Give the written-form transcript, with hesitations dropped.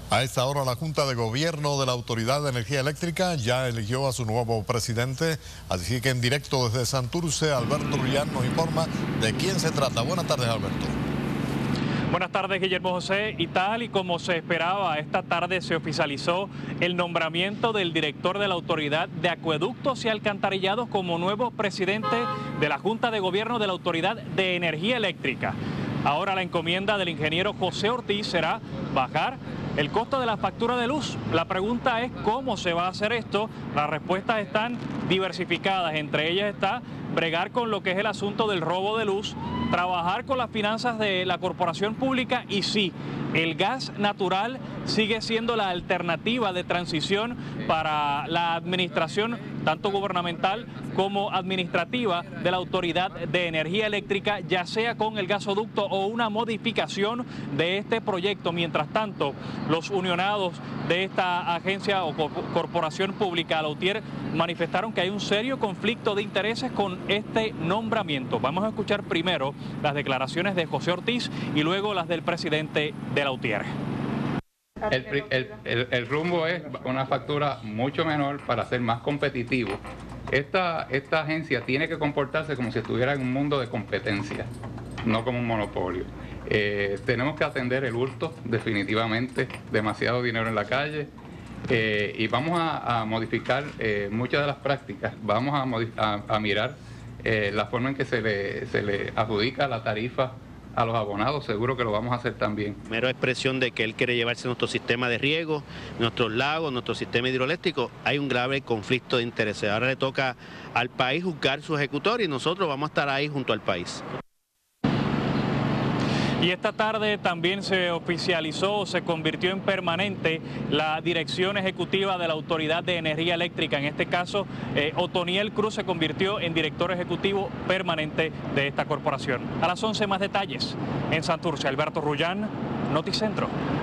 A esta hora la Junta de Gobierno de la Autoridad de Energía Eléctrica ya eligió a su nuevo presidente, así que en directo desde Santurce, Alberto Rullán nos informa de quién se trata. Buenas tardes, Alberto. Buenas tardes, Guillermo José. Y tal y como se esperaba, esta tarde se oficializó el nombramiento del director de la Autoridad de Acueductos y Alcantarillados como nuevo presidente de la Junta de Gobierno de la Autoridad de Energía Eléctrica. Ahora la encomienda del ingeniero José Ortiz será bajar el costo de la factura de luz. La pregunta es cómo se va a hacer esto. Las respuestas están diversificadas. Entre ellas está bregar con lo que es el asunto del robo de luz, trabajar con las finanzas de la corporación pública y sí, el gas natural sigue siendo la alternativa de transición para la administración, tanto gubernamental como administrativa, de la Autoridad de Energía Eléctrica, ya sea con el gasoducto o una modificación de este proyecto. Mientras tanto, los unionados de esta agencia o corporación pública, la UTIER, manifestaron que hay un serio conflicto de intereses con este nombramiento. Vamos a escuchar primero las declaraciones de José Ortiz y luego las del presidente de la UTIER. El rumbo es una factura mucho menor para ser más competitivo. Esta agencia tiene que comportarse como si estuviera en un mundo de competencia, no como un monopolio. Tenemos que atender el hurto, definitivamente, demasiado dinero en la calle, y vamos a modificar muchas de las prácticas. Vamos a mirar la forma en que se le adjudica la tarifa a los abonados. Seguro que lo vamos a hacer también. Mera expresión de que él quiere llevarse nuestro sistema de riego, nuestros lagos, nuestro sistema hidroeléctrico. Hay un grave conflicto de intereses. Ahora le toca al país juzgar su ejecutor y nosotros vamos a estar ahí junto al país. Y esta tarde también se oficializó, se convirtió en permanente la dirección ejecutiva de la Autoridad de Energía Eléctrica. En este caso, Otoniel Cruz se convirtió en director ejecutivo permanente de esta corporación. A las 11 más detalles. En Santurce, Alberto Rullán, Noticentro.